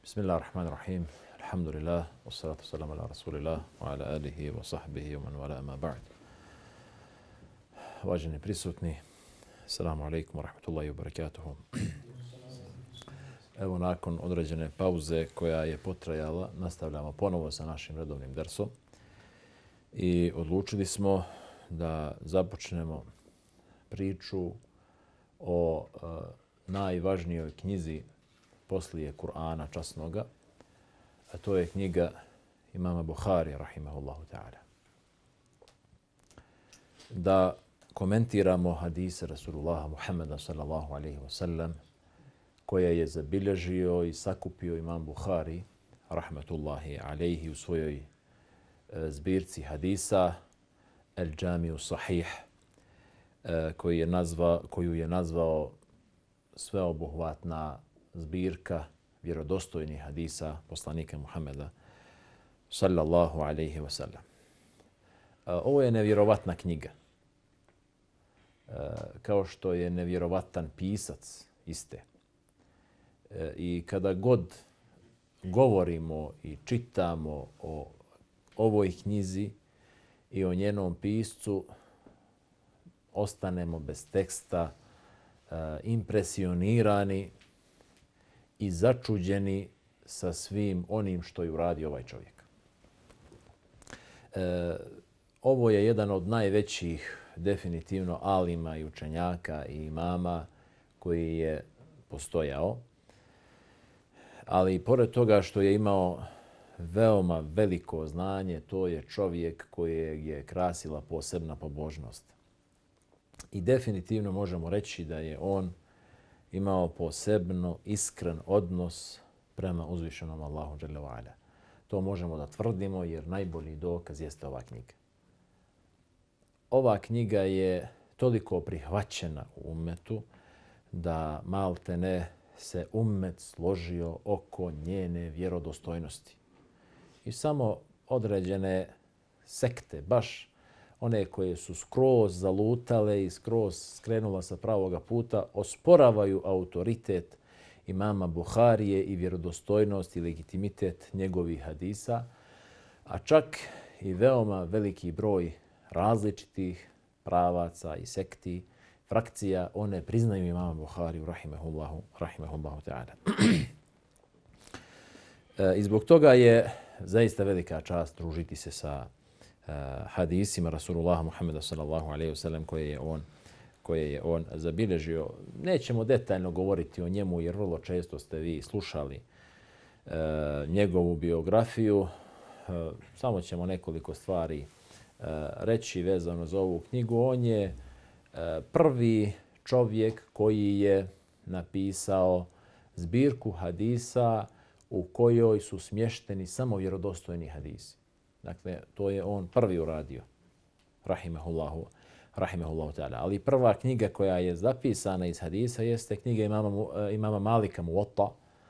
Bismillahirrahmanirrahim. Alhamdulillah. Wassalatu wassalamu ala rasulillah wa ala alihi wa sahbihi wa man wala ma ba'd. Uvaženi prisutni, assalamu alaikum wa rahmatullahi wa barakatuhu. Evo nakon određene pauze koja je potrajala, nastavljamo ponovo sa našim redovnim dersom i odlučili smo da započnemo priču o najvažnijoj knjizi poslije Kur'ana časnoga, a to je knjiga imama Buhari, rahimahullahu ta'ala. Da komentiramo hadise Rasulullaha Muhammeda sallallahu alaihi wa sallam koje je zabilježio i sakupio imam Buhari, rahmatullahi alaihi, u svojoj zbirci hadisa El Džamiju Sahih, koju je nazvao sveobuhvatna zbirka vjerodostojnih hadisa poslanika Muhammeda sallallahu alaihi wa sallam. Ovo je nevjerovatna knjiga. Kao što je nevjerovatan pisac iste. I kada god govorimo i čitamo o ovoj knjizi i o njenom piscu, ostanemo bez teksta, impresionirani i začuđeni sa svim onim što je uradio ovaj čovjek. Ovo je jedan od najvećih definitivno alima i učenjaka i imama koji je postojao. Ali pored toga što je imao veoma veliko znanje, to je čovjek kojeg je krasila posebna pobožnost. I definitivno možemo reći da je on imao posebno iskren odnos prema uzvišenom Allahu dželle ve ala. To možemo da tvrdimo jer najbolji dokaz jeste ova knjiga. Ova knjiga je toliko prihvaćena u ummetu da maltene se ummet složio oko njene vjerodostojnosti. I samo određene sekte, baš one koje su skroz zalutale i skroz skrenula sa pravoga puta, osporavaju autoritet imama Buharije i vjerodostojnost i legitimitet njegovih hadisa, a čak i veoma veliki broj različitih pravaca i sekti, frakcija, one priznaju imama Buhariju, rahimahullahu ta'ala. I zbog toga je zaista velika čast družiti se sa hadisima Rasulullaha Muhammeda sallallahu alaihi wa sallam koje je on zabilježio. Nećemo detaljno govoriti o njemu jer vrlo često ste vi slušali njegovu biografiju. Samo ćemo nekoliko stvari reći vezano za ovu knjigu. On je prvi čovjek koji je napisao zbirku hadisa u kojoj su smješteni samo vjerodostojni hadisi. Dakle, to je on prvi uradio, rahimahullahu ta'ala. Ali prva knjiga koja je zapisana iz hadisa jeste knjiga imama Malika Muwatta.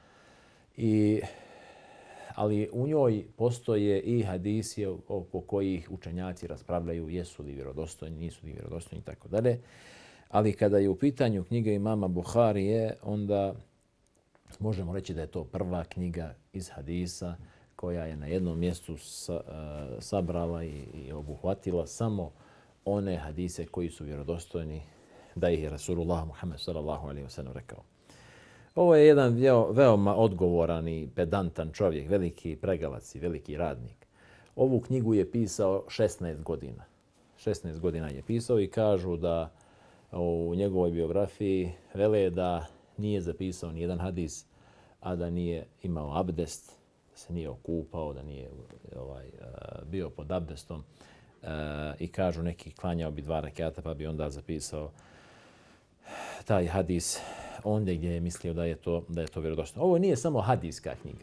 Ali u njoj postoje i hadisi oko kojih učenjaci raspravljaju jesu li vjerodostojni, nisu li vjerodostojni i tako dalje. Ali kada je u pitanju knjiga imama Buharije, onda možemo reći da je to prva knjiga iz hadisa koja je na jednom mjestu sabrala i obuhvatila samo one hadise koji su vjerodostojni da ih je Rasulullah Muhammed sallallahu alaihi wa sallam rekao. Ovo je jedan veoma odgovoran i pedantan čovjek, veliki pregavac i veliki radnik. Ovu knjigu je pisao 16 godina. 16 godina je pisao i kažu da u njegovoj biografiji vele da nije zapisao ni jedan hadis, a da nije imao abdest, da se nije okupao, da nije bio pod abdestom. I kažu neki klanjao bi 2 rekata pa bi onda zapisao taj hadis ondje gdje je mislio da je to vjerodostojno. Ovo nije samo hadijska knjiga.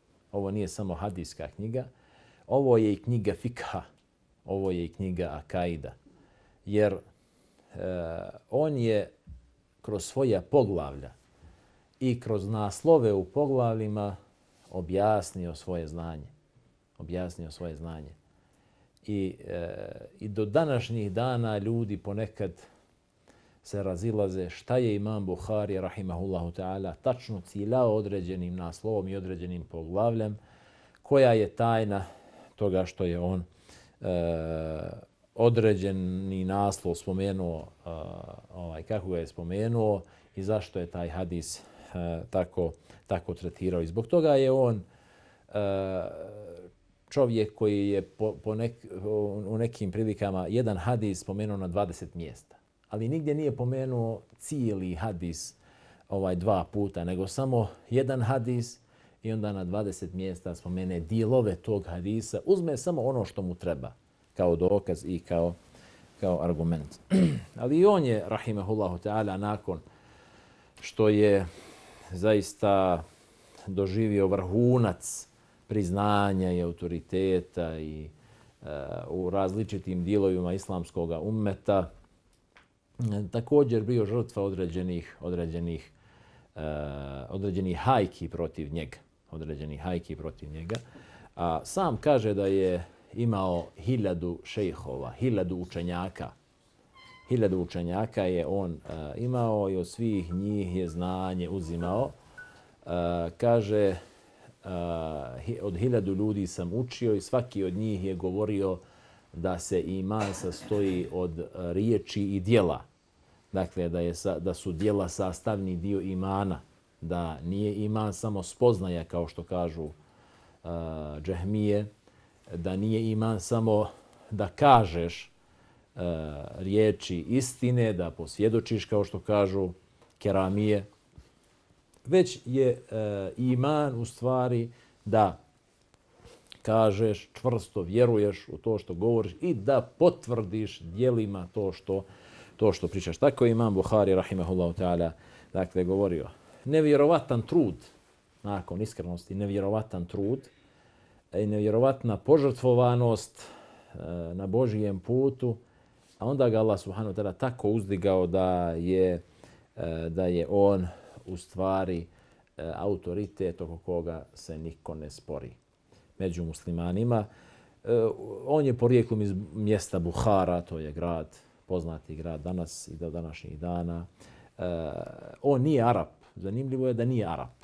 Ovo je i knjiga fikha. Ovo je i knjiga akaida. Jer on je kroz svoja poglavlja i kroz naslove u poglavljima objasnio svoje znanje. I do današnjih dana ljudi ponekad se razilaze šta je imam Buhari, rahimahullahu ta'ala, tačno ciljao određenim naslovom i određenim poglavljem, koja je tajna toga što je on određeni naslov spomenuo, kako ga je spomenuo i zašto je taj hadis tako tretirao. I zbog toga je on čovjek koji je u nekim prilikama jedan hadis spomenuo na 20 mjesta. Ali nigdje nije pomenuo cijeli hadis 2 puta, nego samo jedan hadis i onda na 20 mjesta spomene dijelove tog hadisa. Uzme samo ono što mu treba kao dokaz i kao argument. Ali i on je, rahimahullahu ta'ala, nakon što je zaista doživio vrhunac priznanja i autoriteta i u različitim dijelovima islamskog ummeta, također bio žrtva određenih hajki protiv njega. A sam kaže da je imao 1000 šejhova, 1000 učenjaka. 1000 učenjaka je on imao i od svih njih je znanje uzimao. Kaže, od 1000 ljudi sam učio i svaki od njih je govorio da se iman sastoji od riječi i djela. Dakle, da su djela sastavni dio imana. Da nije iman samo spoznaja, kao što kažu džehmije. Da nije iman samo da kažeš riječi istine, da posvjedočiš, kao što kažu keramije. Već je iman u stvari da kažeš, čvrsto vjeruješ u to što govoriš i da potvrdiš djelima to što pričaš. Tako je imam Buhari, rahimahullahu ta'ala, dakle, govorio. Nevjerovatan trud, nakon iskrenosti, nevjerovatan trud i nevjerovatna požrtvovanost na Božijem putu, a onda ga Allah subhanahu wa ta'ala tako uzdigao da je on u stvari autoritet oko koga se niko ne spori među muslimanima. On je porijeklom iz mjesta Buhara, to je grad, poznati grad danas i do današnjih dana. On nije Arap. Zanimljivo je da nije Arap.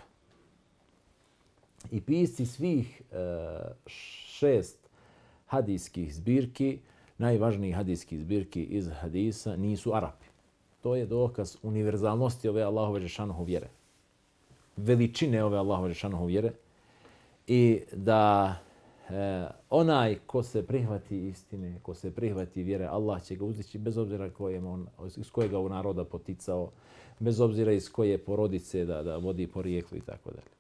I pisci svih 6 hadijskih zbirki, najvažnijih hadijskih zbirki iz hadisa, nisu Arapi. To je dokaz univerzalnosti ove Allahove džešanuhu vjere. Veličine ove Allahove džešanuhu vjere i da onaj ko se prihvati istine, ko se prihvati vjere, Allah će ga uzdići bez obzira iz kojega u naroda poticao, bez obzira iz koje porodice da vodi porijeklo i tako dalje.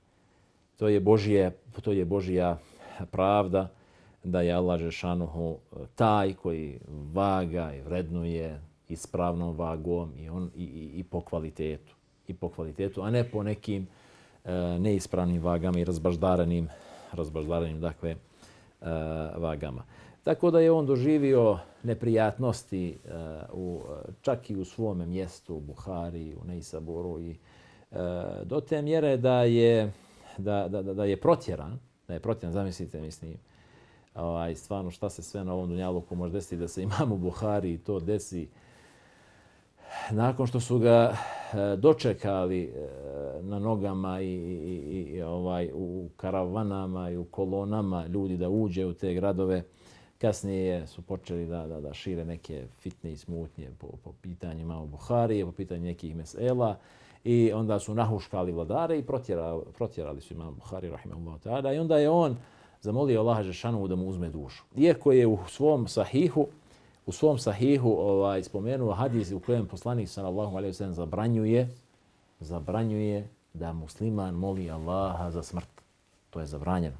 To je Božja pravda da je Allah džešanuhu taj koji vaga i vrednuje ispravnom vagom i po kvalitetu, a ne po nekim neispravnim vagama i razbaždarenim dakle, vagama. Tako da je on doživio neprijatnosti čak i u svome mjestu, u Buhari, u Nejsaboru, i do te mjere da je protjeran. Zamislite, mislim, stvarno šta se sve na ovom dunjaluku može desiti da se imam u Buhari to desi. Nakon što su ga dočekali na nogama i u karavanama i u kolonama ljudi da uđe u te gradove, kasnije su počeli da šire neke fitne i smutnje po pitanju imama Buharije, po pitanju nekih mesela, i onda su nahuškali vladare i protjerali su imam Buhari, rahimahullahu ta'ala, i onda je on zamolio Allaha dželešanohu da mu uzme dušu. Iako je u svom sahihu spomenuo hadis u kojem poslanik sallallahu alejhi ve sellem zabranjuje da musliman moli Allaha za smrt. To je zabranjeno.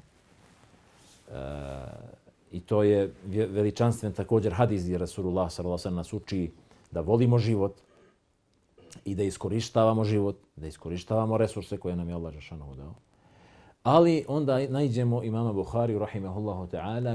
I to je veličanstven također hadis gdje Rasulullah sallallahu alejhi ve sellem nas uči da volimo život i da iskorištavamo život, da iskorištavamo resurse koje nam je Allah dželešanohu dao. Ali onda nađemo imama Buhariju, rahimahullahu ta'ala,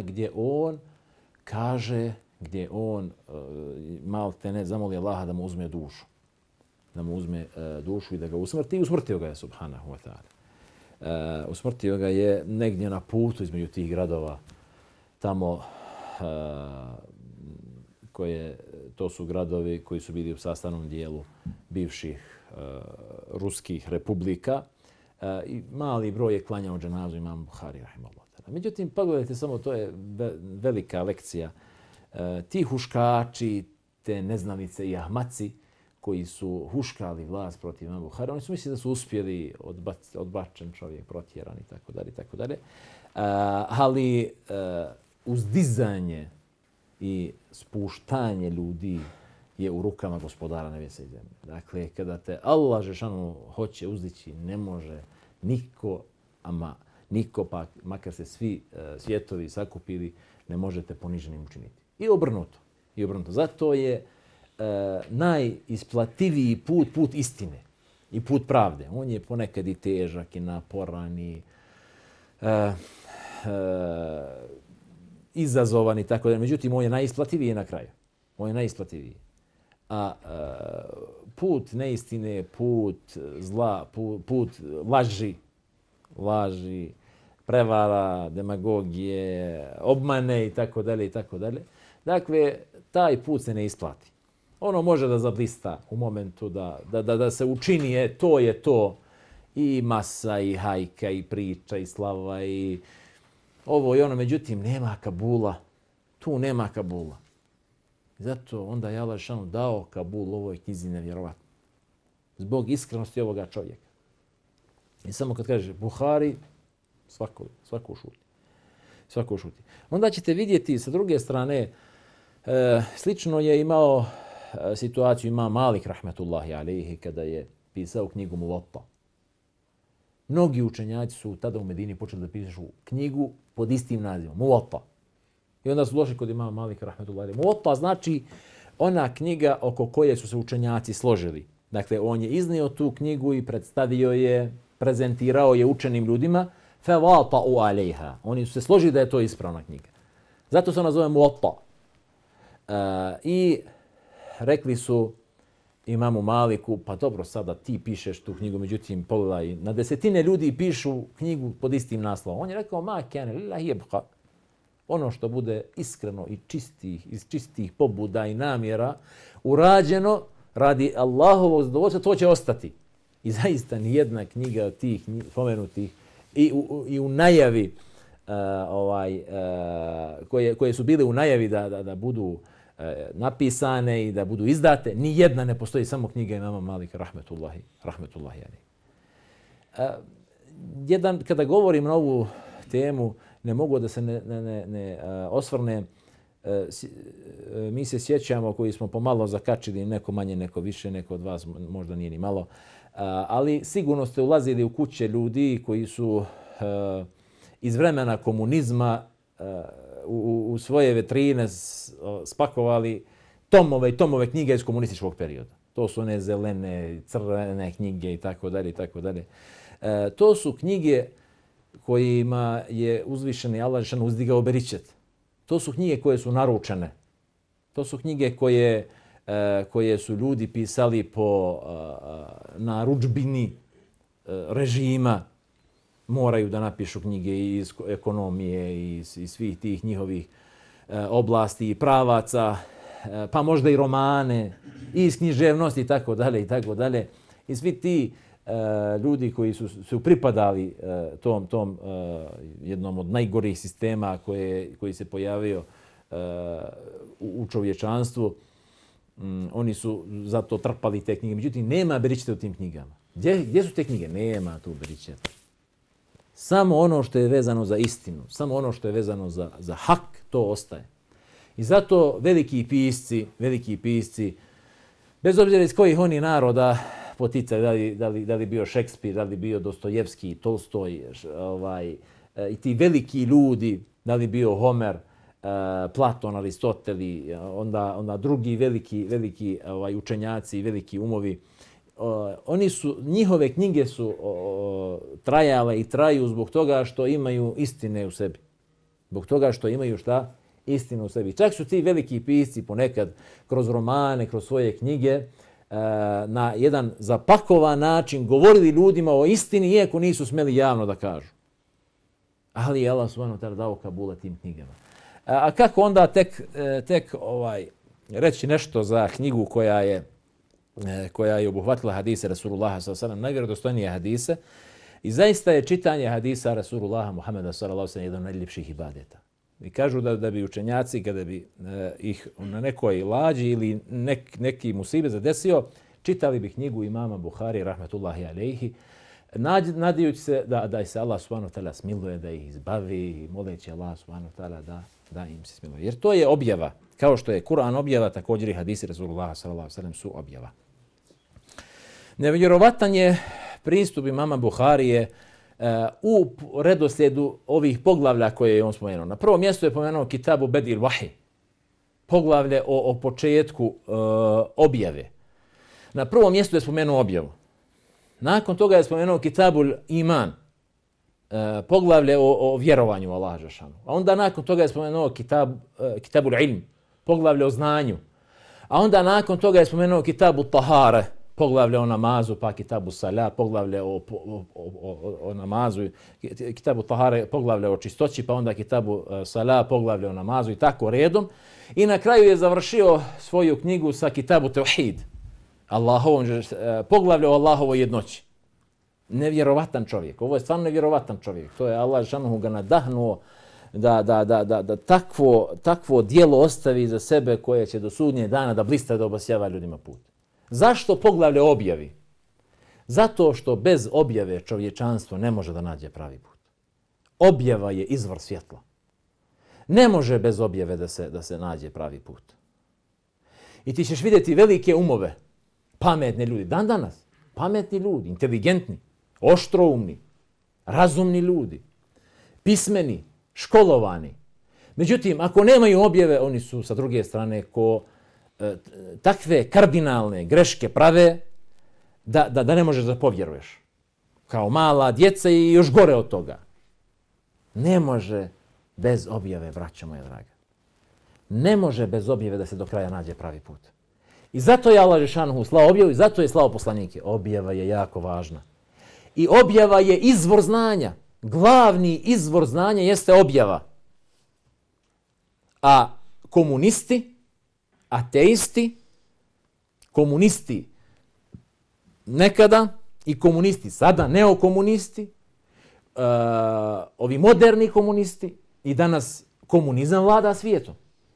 gdje on maltene zamoli Allaha da mu uzme dušu. Da mu uzme dušu i da ga usmrti. I usmrtio ga je, subhanahu wa ta'ala. Usmrtio ga je negdje na putu između tih gradova. Tamo to su gradovi koji su bili u sastavnom dijelu bivših ruskih republika. I mali broj je klanjao dženazu imamu Buhari, rahimahullah. Međutim, pogledajte samo, to je velika lekcija. Ti huškači, te neznalice i ahmaci koji su huškali vlast protiv imama Buhari, oni su mislili da su uspjeli, odbačen čovjek, protjeran i tako dalje, tako dalje. Ali uzdizanje i spuštanje ljudi je u rukama gospodara nebesa i zemlje. Dakle, kada te Allah žešanu hoće uzdići, ne može niko, pa makar se svi svjetovi sakupili, ne možete poniženim učiniti. I obrnuto. Zato je najisplativiji put istine i put pravde. On je ponekad i težak i naporan i izazovan i tako da. Međutim, on je najisplativiji na kraju. On je najisplativiji. A put neistine, put zla, put laži, prevara, demagogije, obmane i tako dalje i tako dalje. Dakle, taj put se ne isplati. Ono može da zablista u momentu da se učini, to je to. I masa, i hajka, i priča, i slava, i ovo i ono. Međutim, nema Kabula. Tu nema Kabula. Zato onda je Allah šanu dao Kabul ovoj knjizi nevjerovatno. Zbog iskrenosti ovoga čovjeka. I samo kad kaže Buhari, svako šuti. Onda ćete vidjeti sa druge strane, slično je imao situaciju imam Malik rahmetullahi alejhi kada je pisao knjigu Muvatta. Mnogi učenjaci su tada u Medini počeli da pišu knjigu pod istim nazivom, Muvatta. I onda su došli kod imama Malika rahmetullahi alejhi. Muvatta znači ona knjiga oko koje su se učenjaci složili. Dakle, on je iznio tu knjigu i predstavio je, prezentirao je učenim ljudima, fawata'u alejha. Oni su se složili da je to ispravna knjiga. Zato se ona zove Muvatta. I rekli su imamu Maliku, pa dobro, sada ti pišeš tu knjigu, međutim, pogledaj, na desetine ljudi pišu knjigu pod istim naslovom. On je rekao, ma kane lillahi yabqa. Ono što bude iskreno i iz čistih pobuda i namjera urađeno radi Allahovog zadovoljstva, to će ostati. I zaista nijedna knjiga od tih spomenutih i u najavi koje su bile u najavi da budu napisane i da budu izdate, ni jedna ne postoji, samo knjiga imama Malika rahmetullahi alejhi. Kada govorim na ovu temu, ne mogu da se ne osvrnem. Mi se sjećamo koji smo pomalo zakačili, neko manje, neko više, neko od vas možda nije ni malo, ali sigurno ste ulazili u kuće ljudi koji su iz vremena komunizma u svoje vetrine spakovali tomove i tomove knjiga iz komunističkog perioda. To su one zelene, crvene knjige i tako dalje i tako dalje. To su knjige kojima je uzvišeni Allah dželle uzdigao beričet. To su knjige koje su naručene. To su knjige koje su ljudi pisali po narudžbini režima. Moraju da napišu knjige iz ekonomije i svih tih njihovih oblasti i pravaca, pa možda i romane, i iz književnosti i tako dalje i tako dalje. I svi ti ljudi koji su pripadali tom jednom od najgorih sistema koji se pojavio u čovječanstvu, oni su zato trpali te knjige. Međutim, nema beričeta u tim knjigama. Gdje su te knjige? Nema tu beričeta. Samo ono što je vezano za istinu, samo ono što je vezano za hak, to ostaje. I zato veliki pisci, bez obzira iz kojih oni naroda poticaju, da li bio Šekspir, da li bio Dostojevski, Tolstoj, i ti veliki ljudi, da li bio Homer, Platon, Aristoteli, onda drugi veliki učenjaci, veliki umovi, njihove knjige su trajale i traju zbog toga što imaju istine u sebi. Zbog toga što imaju šta? Istinu u sebi. Čak su ti veliki pisci ponekad kroz romane, kroz svoje knjige na jedan zapakovan način govorili ljudima o istini, iako nisu smeli javno da kažu. Ali je Allah subhanahu wa ta'ala dao kabula tim knjigama. A kako onda tek reći nešto za knjigu koja je obuhvatila hadise Rasulullaha sallallahu alejhi ve sellem, najvjerodostojnije hadise. I zaista je čitanje hadisa Rasulullaha Muhameda sallallahu alejhi ve sellem jedan od najljepših ibadeta. I kažu da bi učenjaci kada bi ih na nekoj lađi ili neki musibet zadesio, čitali bi knjigu imama Buhari rahmetullahi alejhi, nadajući se da se Allah subhanahu wa ta'ala smiluje, da ih izbavi i moleći Allah subhanahu wa ta'ala da im se smiluje. Jer to je objava. Kao što je Kur'an objava, također i hadisi Rasulullaha sallallahu alejhi ve sellem su objava. Nevjerovatan je pristup imama Buharije u redoslijedu ovih poglavlja koje je on spomenuo. Na prvom mjestu je pomenuo Kitabu Bedil Wahi, poglavlje o početku objave. Na prvom mjestu je spomenuo objavu. Nakon toga je spomenuo Kitabul Iman, poglavlje o vjerovanju Allaha dželešanu. A onda nakon toga je spomenuo Kitabul Ilm, poglavlje o znanju. A onda nakon toga je spomenuo Kitabu Tahare, poglavlje o namazu, pa Kitabu Salat, poglavlje o namazu, Kitabu Tahare, poglavlje o čistoći, pa onda Kitabu Salat, poglavlje o namazu i tako redom. I na kraju je završio svoju knjigu sa Kitabu Tauhid, poglavlje o Allahovoj jednoći. Nevjerovatan čovjek. Ovo je stvarno nevjerovatan čovjek. To je Allah dželešanu ga nadahnuo da takvo djelo ostavi za sebe koje će do sudnjeg dana da blista da obasjava ljudima put. Zašto poglavlje o objavi? Zato što bez objave čovječanstvo ne može da nađe pravi put. Objava je izvor svjetla. Ne može bez objave da se nađe pravi put. I ti ćeš vidjeti velike umove, pametne ljudi, dan danas, pametni ljudi, inteligentni, oštroumni, razumni ljudi, pismeni, školovani. Međutim, ako nemaju objave, oni su sa druge strane takve kardinalne greške prave da ne možeš da povjeruješ. Kao mala djeca i još gore od toga. Ne može bez objave, braćo moja draga. Ne može bez objave da se do kraja nađe pravi put. I zato je Allah dželešanu slao objavu i zato je slao poslanike. Objava je jako važna. I objava je izvor znanja. Glavni izvor znanja jeste objava. A komunisti, ateisti, komunisti nekada i komunisti sada, neokomunisti, ovi moderni komunisti i danas komunizam vlada svijetom.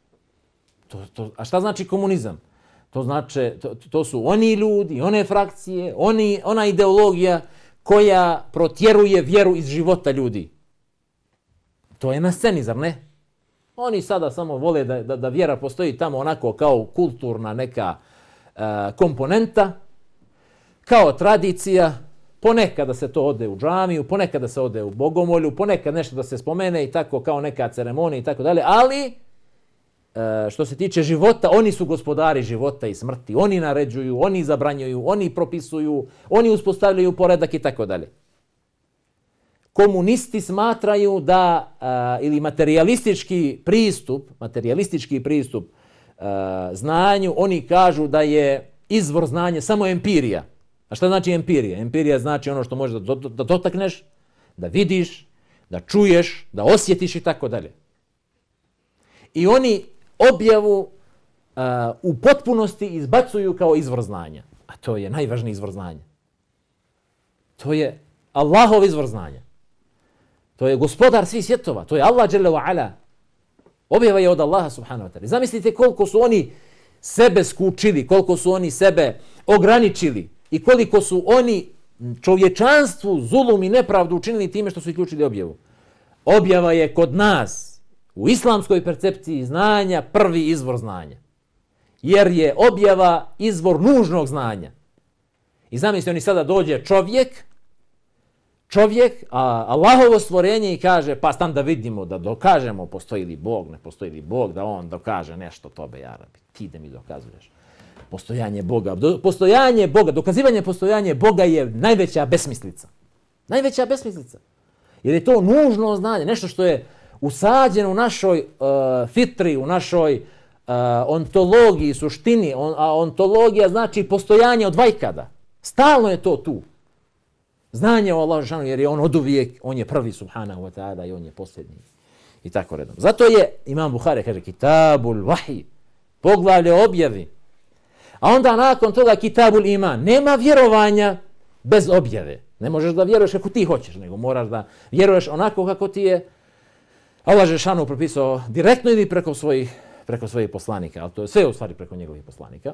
A šta znači komunizam? To su oni ljudi, one frakcije, ona ideologija koja protjeruje vjeru iz života ljudi. To je na sceni, zar ne? Oni sada samo vole da vjera postoji tamo onako kao kulturna neka komponenta, kao tradicija, ponekad da se to ode u džamiju, ponekad da se ode u bogomolju, ponekad nešto da se spomene i tako kao neka ceremonija i tako dalje, ali što se tiče života, oni su gospodari života i smrti. Oni naređuju, oni zabranjuju, oni propisuju, oni uspostavljaju poredak i tako dalje. Komunisti smatraju ili materialistički pristup znanju, oni kažu da je izvor znanja samo empirija. A šta znači empirija? Empirija znači ono što možeš da dotakneš, da vidiš, da čuješ, da osjetiš i tako dalje. I oni objavu u potpunosti izbacuju kao izvor znanja. A to je najvažniji izvor znanja. To je Allahov izvor znanja. To je gospodar svih svjetova. To je Allah dželle ve ala. Objava je od Allaha subhanahu wa ta'ala. Zamislite koliko su oni sebe skučili, koliko su oni sebe ograničili i koliko su oni čovječanstvu zulum i nepravdu učinili time što su uključili objavu. Objava je kod nas u islamskoj percepciji znanja prvi izvor znanja. Jer je objava izvor nužnog znanja. I zamislite, oni sada dođe čovjek, Allahovo stvorenje i kaže, pa stam da vidimo, da dokažemo postoji li Bog, ne postoji li Bog, da on dokaže nešto tobe, ja rabi, ti da mi dokazuješ. Postojanje Boga, dokazivanje postojanja Boga je najveća besmislica. Najveća besmislica. Jer je to nužno znanje, nešto što je usađeno u našoj fitri, u našoj ontologiji, suštini. A ontologija znači postojanje od vajkada. Stalno je to tu. Znanje o Allahu dželešanu, jer je on oduvijek, on je prvi subhanahu wa ta'ala i on je posljednji. I tako redom. Zato je Imam Buhari kaže Kitabul Wahi, poglavlje o objavi. A onda nakon toga kitabul iman. Nema vjerovanja bez objave. Ne možeš da vjeruješ kako ti hoćeš, nego moraš da vjeruješ onako kako ti je Allah Žešanu propisao direktno ili preko svojih poslanika. Ali to je sve u stvari preko njegovih poslanika.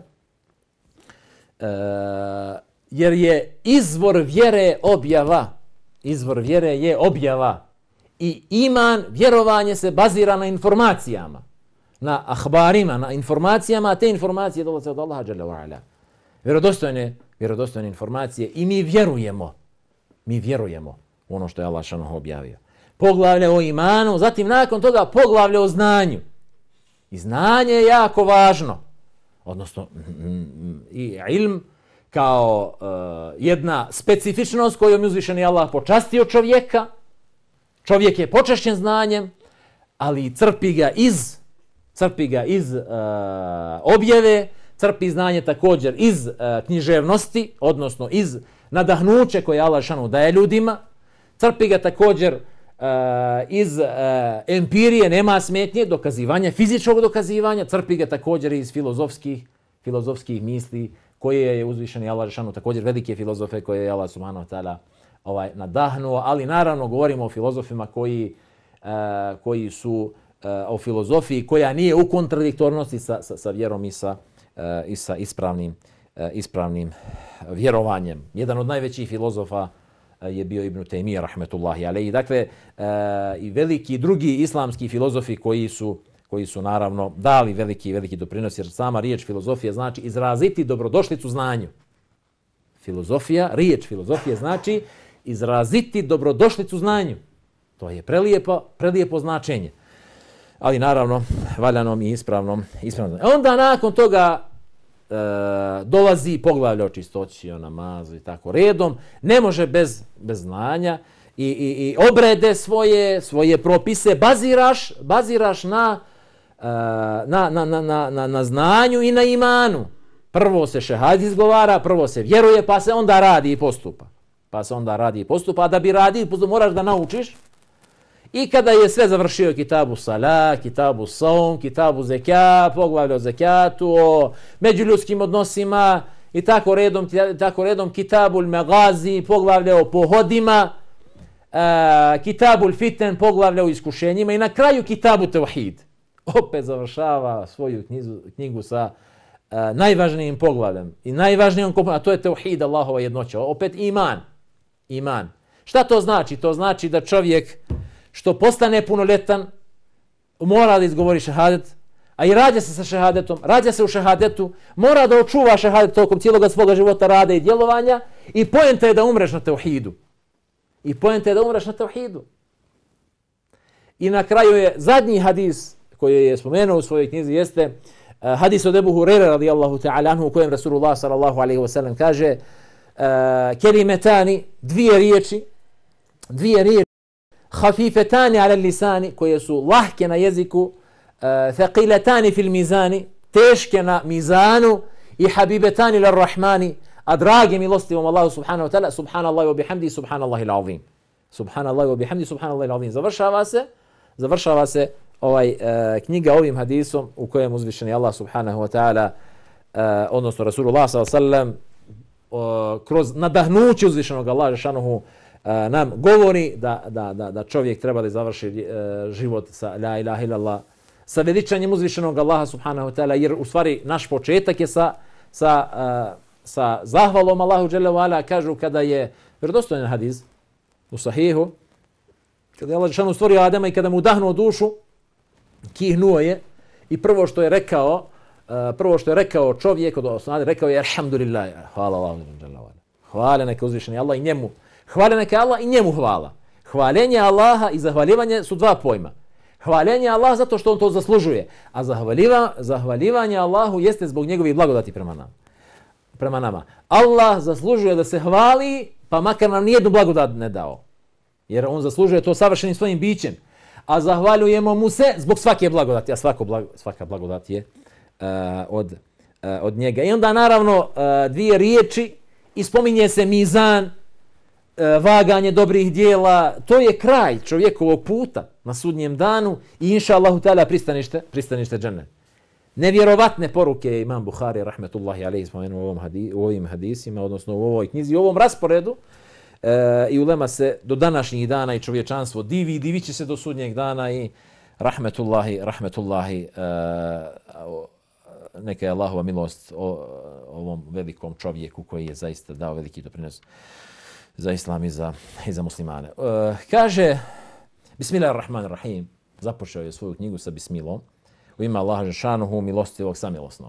Jer je izvor vjere objava. Izvor vjere je objava. I iman, vjerovanje se bazira na informacijama. Na ahbarima, na informacijama, a te informacije dolaze od Allaha dželle ve ala. Vjerodostojne informacije i mi vjerujemo u ono što je Allah šanuhu objavio. Poglavlje o imanu, zatim nakon toga poglavlje o znanju. I znanje je jako važno. Odnosno, i ilm kao jedna specifičnost kojom je uzvišeni Allah počastio čovjeka. Čovjek je počašćen znanjem, ali crpi ga iz objave, crpi znanje također iz književnosti, odnosno iz nadahnuće koje Allah šanu daje ljudima, crpi ga također iz empirije, nema smetnje, dokazivanja, fizičkog dokazivanja, crpi ga također iz filozofskih misli koje je uzvišeni Allah šanu, također velike filozofe koje je Allah subhanahu wa ta'ala nadahnuo, ali naravno govorimo o filozofima koji su o filozofiji koja nije u kontradiktornosti sa vjerom i sa ispravnim vjerovanjem. Jedan od najvećih filozofa je bio Ibn Taymije rahmetullahi alejhi. Dakle, i veliki drugi islamski filozofi koji su naravno dali veliki doprinos, jer sama riječ filozofija znači izraziti dobrodošlicu znanju. Riječ filozofije znači izraziti dobrodošlicu znanju. To je prelijepo značenje. Ali naravno valjanom i ispravnom. Onda nakon toga dolazi poglavlje o čistoći, o namazu i tako redom. Ne može bez znanja i obrede svoje propise baziraš na znanju i na imanu. Prvo se šehad izgovara, prvo se vjeruje, pa se onda radi i postupa. A da bi radi, moraš da naučiš. I kada je sve završio kitabu salah, kitabu saum, kitabu zekijat, poglavlje o zekijatu, o međuljudskim odnosima i tako redom kitabul magazi, poglavlje o pohodima, kitabul fiten, poglavlje o iskušenjima i na kraju kitabu tevhid. Opet završava svoju knjigu sa najvažnijim poglavljem i najvažnijom komponentom, a to je tevhid, Allahova jednoća. Opet iman. Šta to znači? To znači da čovjek što postane punoljetan mora da izgovori šehadet, a i rađa se sa šehadetom, rađa se u šehadetu, mora da očuva šehadet tokom cijelog svoga života, rada i djelovanja i poenta je da umreš na tevhidu. I na kraju je zadnji hadis koji je spomenuo u svojoj knjizi jeste hadis od Ebu Hurere radijallahu ta'ala anhu u kojem Rasulullah sallallahu alaihi wa sallam kaže kelimetani, dvije riječi hafifetani ala lisani, koje su lahke na jeziku, thaqilatani fil mizani, teške na mizanu, i habibetani lar rahmani, a drage milostivom Allahu subhanahu wa ta'ala, subhanallahi wa bihamdi, subhanallahil azim. Subhanallahi wa bihamdi, subhanallahil azim. Završava se knjiga ovim hadisom u kojem uzvišeni Allah subhanahu wa ta'ala, odnosno Rasulullah sallallahu alejhi ve sellem, kroz nadahnuće uzvišenog Allaha šanuhu nam govori da čovjek treba da završi život sa la ilaha illallah, sa veličanjem uzvišenog Allaha subhanahu wa ta'ala, jer u stvari naš početak je sa zahvalom Allahu dželle ve ala. Kažu kada je vjerodostojan hadis u sahihu, kada je Allah dželle stvorio Adema i kada mu udahnuo dušu, kihnuo je i prvo što je rekao čovjek, odnosno rekao je alhamdulillah, hvala Allahu dželle ve ala. Hvala neka uzvišeni Allah i njemu. Hvala neka Allah i njemu hvala. Hvalenje Allaha i zahvaljivanje su dva pojma. Hvalenje Allah zato što on to zaslužuje, a zahvaljivanje Allahu jeste zbog njegovih blagodati prema nama. Allah zaslužuje da se hvali, pa makar nam nijednu blagodat ne dao. Jer on zaslužuje to savršenim svojim bićem. A zahvaljujemo mu se zbog svake blagodati, a svaka blagodat je od njega. I onda naravno dvije riječi i spominje se mizan, vaganje dobrih dijela. To je kraj čovjekovog puta na sudnjem danu i inša Allahu ta'ala pristanište džennet. nevjerovatne poruke imam Buhari rahmetullahi alejhi spomenuo u ovim hadisima, odnosno u ovoj knjizi, u ovom rasporedu. I ulema se do današnjih dana i čovječanstvo divit će se do sudnjeg dana i rahmetullahi neka je Allahova milost ovom velikom čovjeku koji je zaista dao veliki doprinos za islam i za muslimane. Kaže Bismillahirrahmanirrahim, započeo je svoju knjigu sa bismilom, u ime Allaha dželešanuhu, milostivog samilosnog.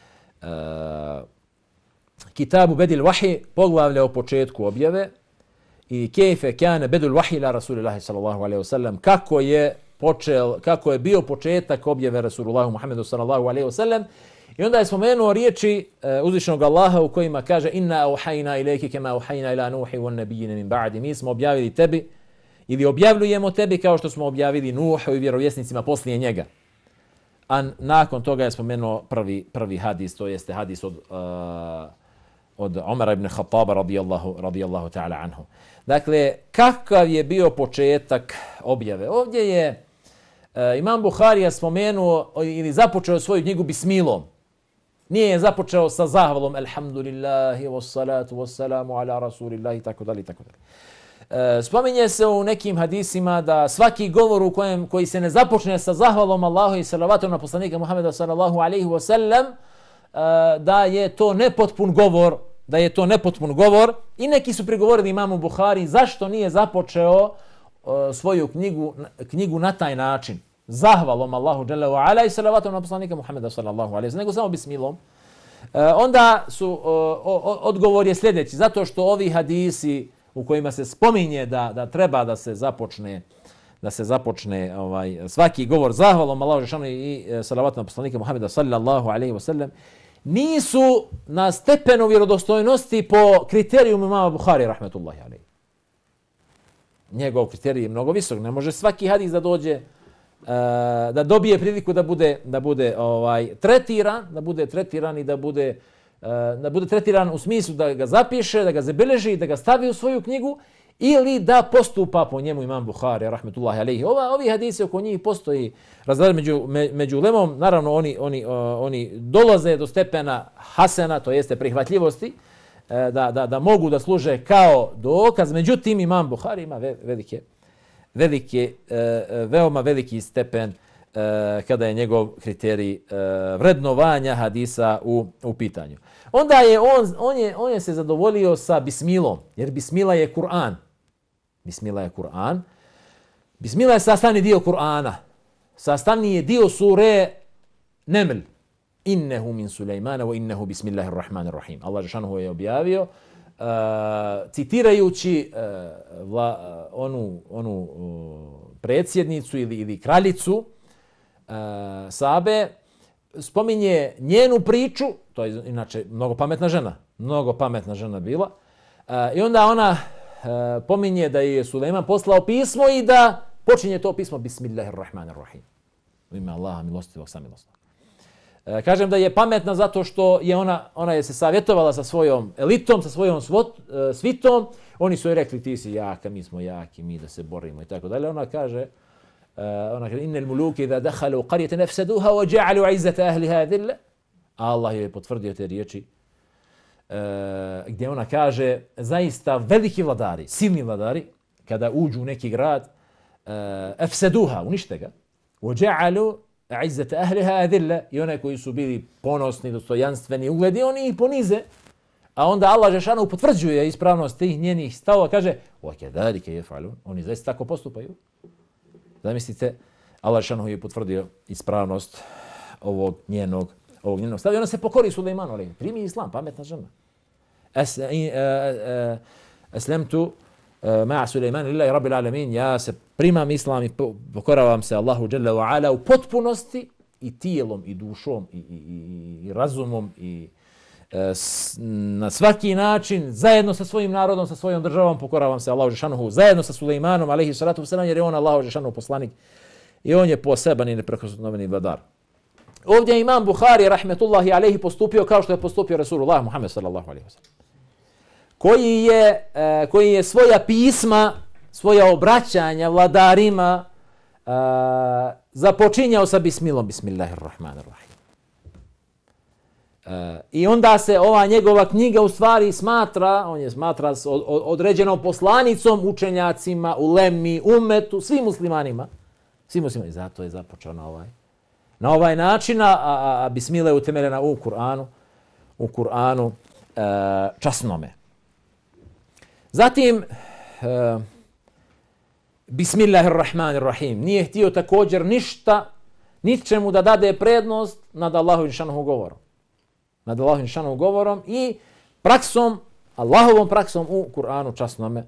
Kitabu Bedil Wahi, poglavlja o početku objave, i kejfe kane bedul wahi ila Rasulillahi sallallahu alaihi wasallam, kako je bio početak objave Rasulullahu Muhammedu sallallahu alaihi wasallam. I onda je spomenuo riječi uzvišenog Allaha u kojima kaže inna auhajna ilejki kema auhajna ila Nuhi wan nabijine min ba'di. Mi smo objavili tebi ili objavljujemo tebi kao što smo objavili Nuhu i vjerovjesnicima poslije njega. A nakon toga je spomenuo prvi hadis, to jeste hadis od Omara ibn Khattaba radijallahu ta'ala anhu. Dakle, kakav je bio početak objave? Ovdje je imam Buharija spomenuo ili započeo svoju knjigu bismilom. Nije je započeo sa zahvalom alhamdulillahi wassalatu wassalamu ala rasulillahi tako dalje. Spominje se u nekim hadisima da svaki govor koji se ne započne sa zahvalom Allahu i salavatom na poslanika Muhammeda sallallahu alaihi wasallam, da je to nepotpun govor, i neki su prigovorili imamu Buhari zašto nije započeo svoju knjigu na taj način, zahvalom Allahu dželle ve ala i salavatom na poslanika Muhammeda sallallahu alejhi ve sellem, nego samo bismilom. Onda odgovor je sljedeći, zato što ovi hadisi u kojima se spominje da treba da se započne svaki govor zahvalom Allahu dželle i salavatom na poslanika Muhammeda sallallahu alejhi ve sellem, nisu na stepenu vjerodostojnosti po kriteriju imama Buhari rahmetullahi alejhi. Njegov kriterij je mnogo visok. Ne može svaki hadis da dođe, da dobije priliku da bude tretiran i da bude tretiran u smislu da ga zapiše, da ga zabeleži, da ga stavi u svoju knjigu ili da postupa po njemu imam Buhari rahmetullahi alejhi. Ovi hadisi oko njih postoji razlika među ulemom. Naravno oni dolaze do stepena hasena, to jeste prihvatljivosti, da mogu da služe kao dokaz. Međutim, imam Buhari ima veoma veliki stepen kada je njegov kriterij vrednovanja hadisa u pitanju. Onda je on je se zadovoljio sa bismilom, jer bismila je Kur'an. Bismila je sastavni dio Kur'ana. Sastavni je dio sure Neml. Innehu min Sulejmana wa innehu bismillahirrahmanirrahim. Allah dželešanuhu je objavio citirajući onu predsjednicu ili kraljicu Sabe, spominje njenu priču, to je inače mnogo pametna žena bila, i onda ona pominje da je Sulejman poslao pismo i da počinje to pismo bismillahirrahmanirrahim. U ime Allaha milostivog samilosnog. Kažem da je pametna zato što je ona je se savjetovala sa svojom elitom, sa svojom svitom. Oni su joj rekli ti si jaka, mi smo jaki, mi da se borimo i tako dalje. Ona kaže innal muluke idha dakhalu qaryatan afsaduha wa ja'alu 'izzata ahliha adilla. Allah je potvrdio te riječi gdje ona kaže zaista veliki vladari, silni vladari, kada uđu u neki grad, afsaduha, unište ga, wa ja'alu izzata ahliha adilla, i one koji su bili ponosni, dostojanstveni, ugledni, oni ih ponize. A onda Allah dželešanu potvrđuje ispravnost tih njenih stavova, kaže wa kadhalika yaf'alun, oni zaista tako postupaju. Zamislite, Allah dželešanu je potvrdio ispravnost ovog njenog stava i ona se pokori Sulejmanu, ali primi islam, pametna žena. Aslamtu ma'a Sulejman lillahi rabbil alamin, ja se primam islam i pokoravam se Allahu dželle ve ala u potpunosti, i tijelom i dušom i razumom i na svaki način, zajedno sa svojim narodom, sa svojom državom, pokoravam se Allahu dželešanuhu, zajedno sa Sulejmanom alejhi salatu vesselam, jer je on Allahu dželešanuhu poslanik i on je poseban i neprikosnoveni vladar. Ovdje imam Buhari rahmetullahi alejhi postupio kao što je postupio Rasulullah Muhammed sallallahu alejhi ve sellem, koji je svoja pisma, svoja obraćanja vladarima započinjao sa bismilom, bismillahirrahmanirrahim. I onda se ova njegova knjiga u stvari smatra, on je smatra određenom poslanicom učenjacima, ulemi, umetu, svim muslimanima. Svim muslimanima. I zato je započeo na ovaj način, a bismila je utemeljena u Kur'anu časnome. Zatim, Bismillahirrahmanirrahim. Nije htio također ničemu da dade prednost nad Allahovim šanom govorom. Nad Allahovim šanom govorom i Allahovom praksom u Kur'anu časnome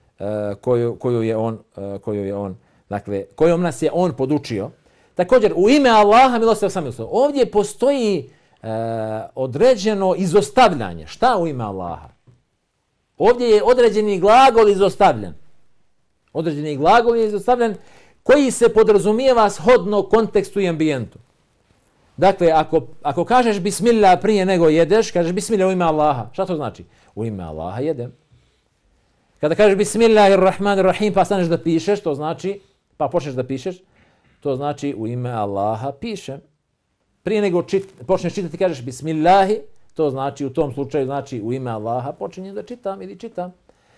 kojom nas je on podučio. Također, u ime Allaha, milostivom samilosnom. Ovdje postoji određeno izostavljanje. Šta u ime Allaha? Ovdje je određeni glagol izostavljen. Određeni glagol je izostavljen koji se podrazumijeva shodno kontekstu i ambijentu. Dakle, ako kažeš bismillah prije nego jedeš, kažeš bismillah u ime Allaha. Šta to znači? U ime Allaha jedem. Kada kažeš bismillahirrahmanirrahim pa staneš da pišeš, to znači, pa počneš da pišeš, to znači u ime Allaha pišem. Prije nego počneš čitati kažeš bismillahi, to znači u tom slučaju znači u ime Allaha počinjem da čitam ili čitam.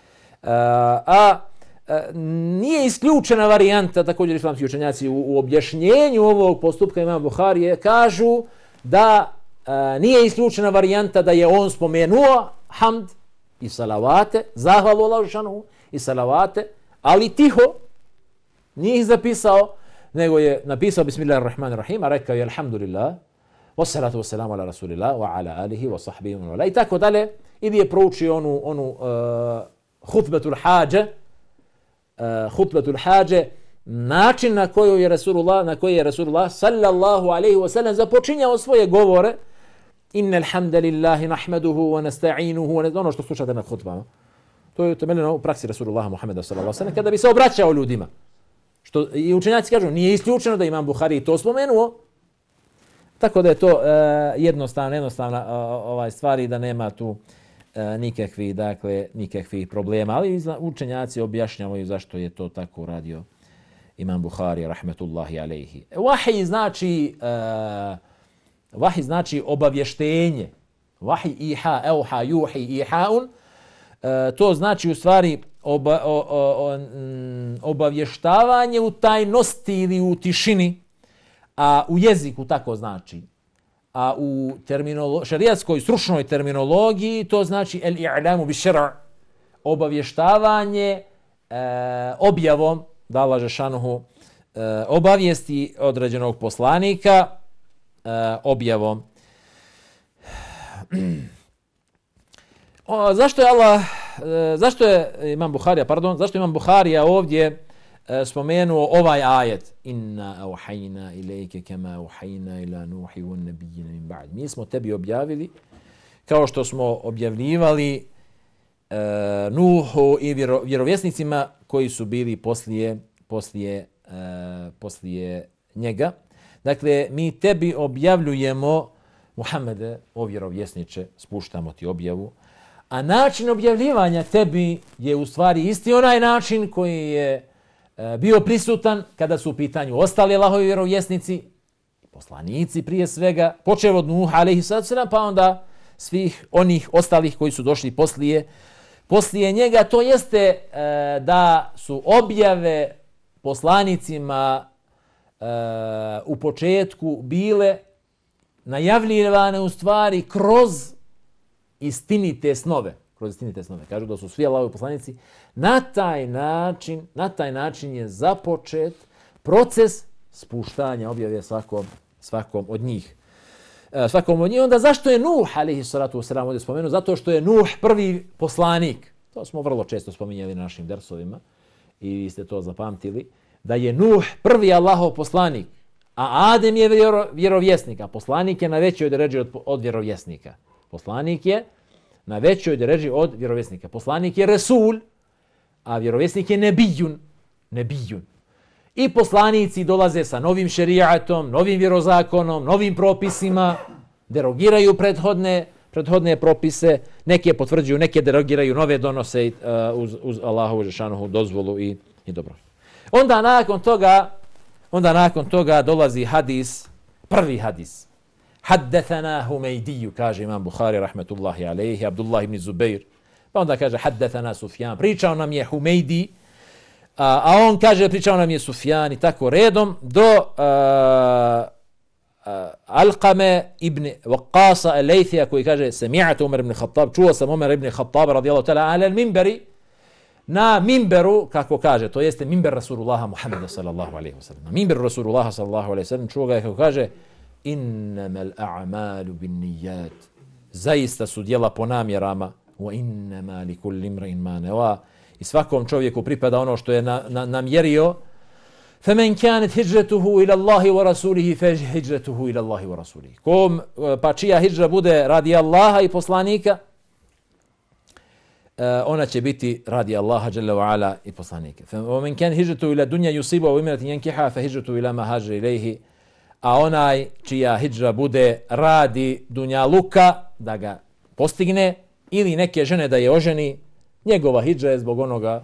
Nije isključena varijanta, također islamski učenjaci u objašnjenju ovog postupka imama Buharije kažu da nije isključena varijanta da je on spomenuo hamd i salavate, zahvalu Allahu dželešanu i salavate, ali tiho, nije ih zapisao, nego je napisao Bismillahirrahmanirrahim, a rekao je alhamdulillah, wassalatu wassalamu ala rasulillah, wa ala alihi wa sahbihi wa ala i tako dalje, ili je proučio onu hutbetul hađe, način na koji je Rasulullah sallallahu alaihi wa sallam započinjao svoje govore, innal hamdalillahi nahmaduhu wa nasta'inuhu, ono što slušate na hutbama. To je utemeljeno u praksi Rasulullaha Muhammeda sallallahu alaihi wa sallam, kada bi se obraćao ljudima. Što i učenjaci kažu, nije isključeno da imam Buhari to spomenuo, tako da je to jednostavna stvari da nema tu nikakvih problema, ali učenjaci objašnjavaju zašto je to tako uradio imam Buhari rahmetullahi alejhi. Vahij znači obavještenje. Vahij iha, euha, juhi, ihaun. To znači u stvari obavještavanje u tajnosti ili u tišini, a u jeziku tako znači. A u šerijatskoj stručnoj terminologiji to znači el-i'lamu bi-šer', obavještavanje objavom da Allah dželešanu obavijesti određenog poslanika objavom. Zašto je imam Buharija ovdje spomenuo ovaj ajet inna auhajna ilejke kema auhajna ila nuhi wa nabiyina min ba'd. Mi smo tebi objavili kao što smo objavljivali Nuhu i vjerovjesnicima koji su bili poslije njega. Dakle, mi tebi objavljujemo, Muhammede, o vjerovjesniče, spuštamo ti objavu, a način objavljivanja tebi je u stvari isti onaj način koji je bio prisutan kada su u pitanju ostali Allahovi vjerovjesnici, poslanici prije svega, počev od Nuha alejhi selam, pa onda svih onih ostalih koji su došli poslije njega. To jeste da su objave poslanicima u početku bile najavljivane u stvari kroz istinite snove. Kažu da su svi Allahovi poslanici. Na taj način je započet proces spuštanja objave svakom od njih. Onda zašto je Nuh alejhi salatu vesselam ovdje spomenuo? Zato što je Nuh prvi poslanik. To smo vrlo često spominjali na našim dersovima i vi ste to zapamtili. Da je Nuh prvi Allahov poslanik, a Adem je vjerovjesnik, a poslanik je na većoj deređi od vjerovjesnika. Poslanik je Resul, a vjerovjesnik je Nebijun. I poslanici dolaze sa novim šerijatom, novim vjerozakonom, novim propisima, derogiraju prethodne propise, neke potvrđuju, neke derogiraju, nove donose uz Allahovu dželešanu dozvolu i dobro. Onda nakon toga dolazi prvi hadis. Haddathana Humejdiju, kaže imam Buhari, rahmetullahi alejhi, Abdullah ibn Zubair. Pa onda kaže, haddathana Sufjan, pričao nam je Humejdi, a on kaže, pričao nam je Sufjan i tako redom, do Alqame ibn Waqqasa al-Laythija koji kaže, sami'atu Umar ibn Khattab, čuo sam Umar ibn Khattab radijallahu ta'ala ala al-minberi, na minberu, kako kaže, to jeste minber Rasulullaha Muhammeda sallallahu alaihi wa sallam. Na minberu Rasulullaha sallallahu alaihi wa sallam čuo ga kako kaže, innamal a'malu bin nijat, zaista su djela po namjerama, wa innama li kulli imrin ma nawa, i svakom čovjeku pripada ono što je namjerio. Faman kanat hijratuhu ila Allahi wa rasulihi fa hijratuhu ila Allahi wa rasulihi. Kom pa čija hidžra bude radi Allaha i poslanika, ona će biti radi Allaha dželle ve ala i poslanika. Faman kan hijratuhu ila dunya yusibu wa imratin yankiha fa hijratuhu ila ma hajara ilayhi. A onaj čija hidžra bude radi dunjaluka da ga postigne ili neke žene da je oženi, njegova hidža je zbog onoga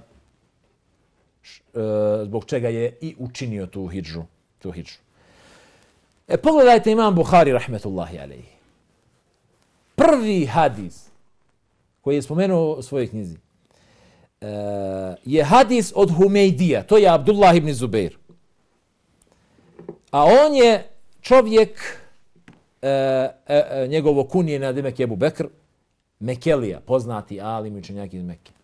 zbog čega je i učinio tu hidžu. Pogledajte imam Buhari rahmetullahi alejhi. Prvi hadis koji je spomenuo u svojoj knjizi je hadis od Humejdija, to je Abdullah ibn Zubair. A on je čovjek, njegovo kunije na nadimak Ebu Bekr, Mekelija, poznati alim i učenjak iz Mekke.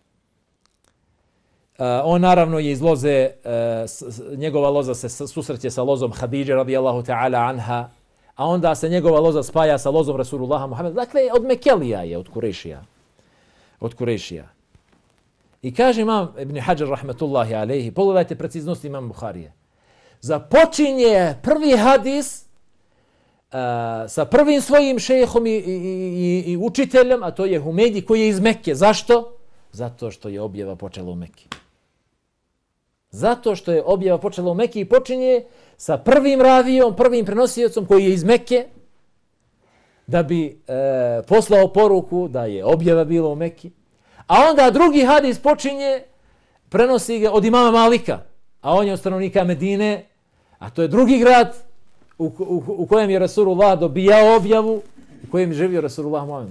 On naravno je iz loze, njegova loza se susreće sa lozom Hadidže radijallahu ta'ala anha, a onda se njegova loza spaja sa lozom Rasulullaha Muhammeda. Dakle, od Mekelija je, od Kurešija. I kaže imam Ibn Hajar rahmetullahi alejhi, pogledajte preciznost imam Buharije. Započinje prvi hadis sa prvim svojim šejhom i učiteljem, a to je Humejdi koji je iz Mekke. Zašto? Zato što je objava počela u Mekki. Zato što je objava počela u Mekki i počinje sa prvim ravijom, prvim prenosiocom koji je iz Mekke, da bi poslao poruku da je objava bila u Mekki. A onda drugi hadis počinje, prenosi ga od imama Malika, a on je od stanovnika Medine, a to je drugi grad u kojem je Rasulullah dobijao objavu, u kojem je živio Rasulullah Muhammed.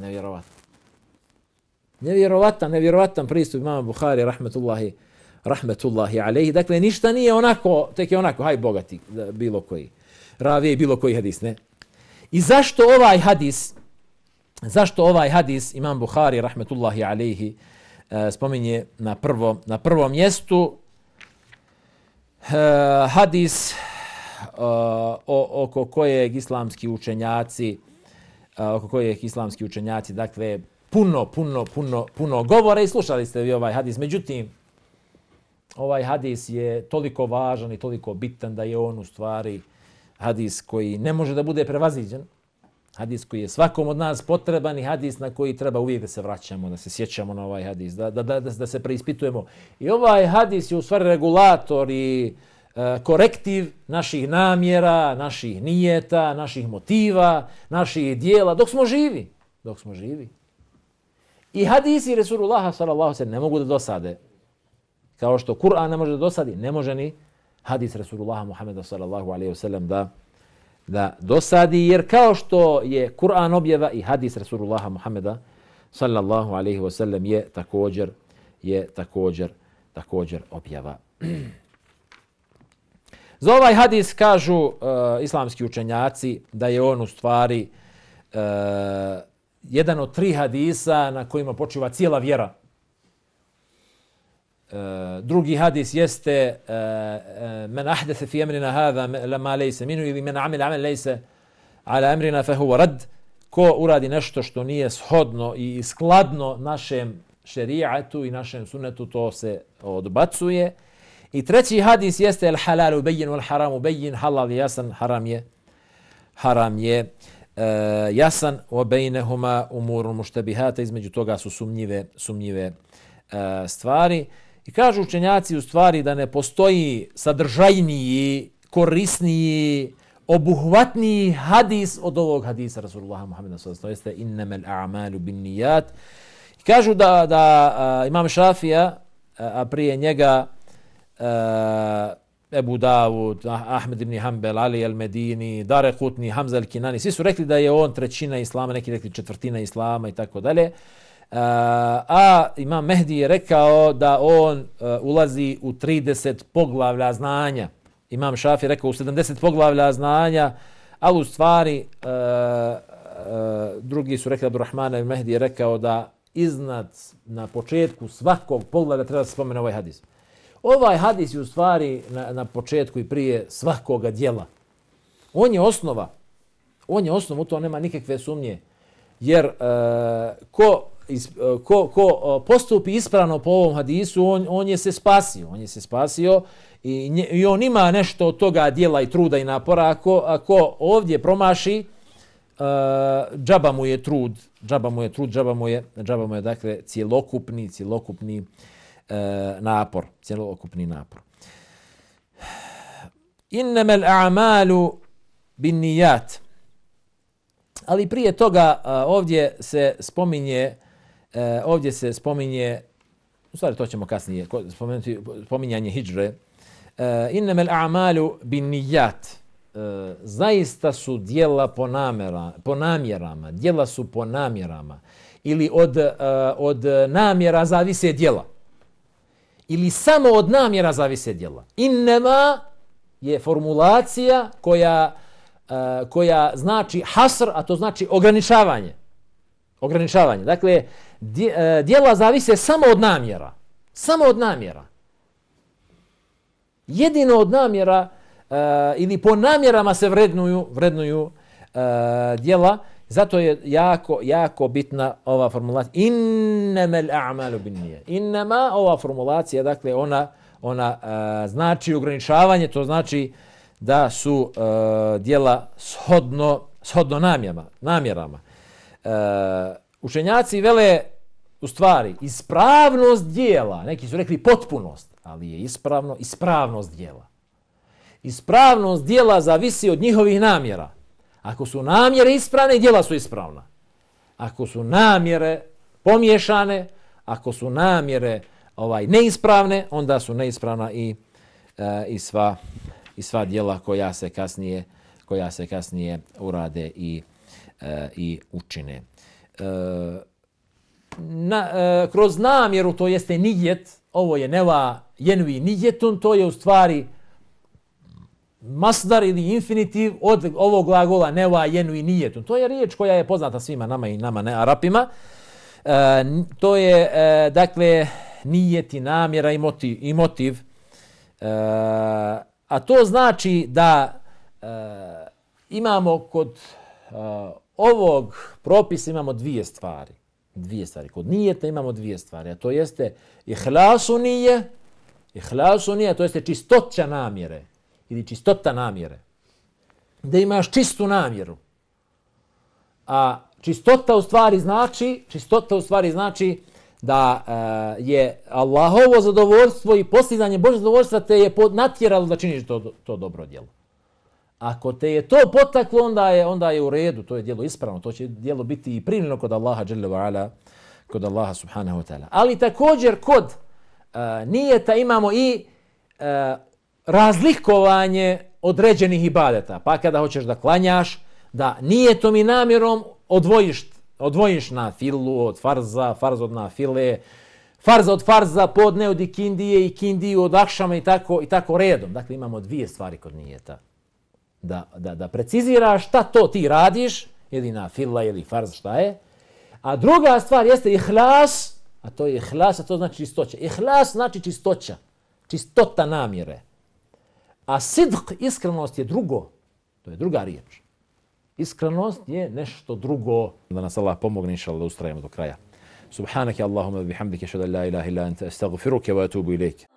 Nevjerovatan pristup imama Buhari rahmetullahi alejhi. Dakle, ništa nije onako, tek je onako, haj bogati, bilo koji ravije i bilo koji hadis, ne? I zašto ovaj hadis imam Buhari rahmetullahi alejhi spominje na prvom mjestu? Hadis oko kojeg islamski učenjaci dakle puno govore i slušali ste vi ovaj hadis. Međutim, ovaj hadis je toliko važan i toliko bitan da je on u stvari hadis koji ne može da bude prevaziđen. Hadis koji je svakom od nas potreban i hadis na koji treba uvijek da se vraćamo, da se sjećamo na ovaj hadis, da se preispitujemo. I ovaj hadis je u stvari regulator i korektiv naših namjera, naših nijeta, naših motiva, naših dijela, dok smo živi. I hadisi Resulullaha sallallahu alejhi ve sellem ne mogu da dosade. Kao što Kur'an ne može da dosadi, ne može ni hadis Resulullaha Muhammeda sallallahu alejhi ve sellem da dosadi, jer kao što je Kur'an objava i hadis Resulullaha Muhammeda sallallahu alejhi ve sellem je također objava. Za ovaj hadis kažu islamski učenjaci da je on u stvari jedan od 3 hadisa na kojima počiva cijela vjera. Drugi hadis jeste men ahdatha fi amrina hadha ma laysa minhu ili men amila amal laysa ala amrina fa huwa rad. Ko uradi nešto što nije shodno i skladno našem šerijatu i našem sunnetu, to se odbacuje. I treći hadis jeste el halalu bayyin wal haramu bayyin, halal je jasan, haram je jasan, wa bainahuma umurun mushtabihat, između toga su sumnjive stvari. I kažu učenjaci u stvari da ne postoji sadržajniji, korisniji, obuhvatniji hadis od ovog hadisa Rasulullaha Muhammeda sallallahu alejhi ve sellem, innamal a'malu binniyat. I kažu da imam Šafija, a prije njega Ebu Davud, Ahmed ibn Hanbel, Ali al-Medini, Daraqutni, Hamza al-Kinani, svi su rekli da je on trećina islama, neki rekli četvrtina islama i tako dalje. A Imam Mehdi je rekao da on ulazi u 30 poglavlja znanja. Imam Šafi je rekao u 70 poglavlja znanja, ali u stvari drugi su rekli, Abdurrahman al-Mehdi je rekao da iznad, na početku svakog poglavlja treba da se spomene ovaj hadis. Ovaj hadis je u stvari na početku i prije svakoga djela. On je osnova. On je osnova, u to nema nikakve sumnje. Jer ko postupi ispravno po ovom hadisu, on je se spasio. On je se spasio i on ima nešto od toga djela i truda i napora. Ako ovdje promaši, džaba mu je trud, džaba mu je dakle cjelokupni napor, cjelokupni napor. Innamal a'malu binniyat. Ali prije toga ovdje se spominje, u stvari to ćemo kasnije spomenuti, spominjanje hidžre. Innamal a'malu binniyat. Zaista su djela po namjerama, djela su po namjerama. Ili od namjera zavise djela. Ili samo od namjera zavise djela. Innema je formulacija koja znači hasr, a to znači ograničavanje. Ograničavanje. Dakle, djela zavise samo od namjera. Samo od namjera. Jedino od namjera ili po namjerama se vrednuju djela. Zato je jako bitna ova formulacija. Innamal a'malu binniyat. Innama, ova formulacija, dakle, ona znači ograničavanje, to znači da su djela shodno namjerama. Učenjaci vele, u stvari, ispravnost djela, neki su rekli potpunost, ali je ispravnost djela. Ispravnost djela zavisi od njihovih namjera. Ako su namjere ispravne, djela su ispravna. Ako su namjere pomiješane, ako su namjere neispravne, onda su neispravna i sva djela koja se kasnije urade i učine. Kroz namjeru, to jeste nijet, ovo je neva jenvi nijetun, to je u stvari masdar ili infinitiv od ovog glagola neva jenvi nijetun. To je riječ koja je poznata svima nama i nama ne Arapima. To je, dakle, nijet i namjera i motiv. A to znači da imamo kod ovog propisa imamo dvije stvari. Kod nijeta imamo dvije stvari, a to jeste ihlasu nije, to jeste čistoća namjere ili čistota namjere. Da imaš čistu namjeru. A čistota u stvari znači da je Allahovo zadovoljstvo i postizanje Božje zadovoljstva te je natjeralo da činiš to dobro djelo. Ako te je to potaklo, onda je u redu, to je djelo ispravno, to će djelo biti i primljeno kod Allaha dželle ve ala, kod Allaha subhanahu wa ta'ala. Ali također kod nijeta imamo i razlikovanje određenih ibadeta. Pa kada hoćeš da klanjaš, da nijetom i namjerom odvojiš na filu od farza, farz od nafile, farz od farza, podne od ikindije, ikindiju od akšama i tako redom. Dakle, imamo dvije stvari kod nijeta. Da preciziraš šta to ti radiš, ili nafila, ili farz, šta je. A druga stvar jeste ihlas, a to znači čistoća. Ihlas znači čistoća, čistota namjere. A sidq, iskrenost je drugo, to je druga riječ. Iskrenost je nešto drugo. Da nas Allah pomogne, inšallah, da ustrajemo do kraja. Subhanaka Allahumma bihamdika, ashhadu an la ilaha illa anta, astaghfiruka wa atubu ilayk.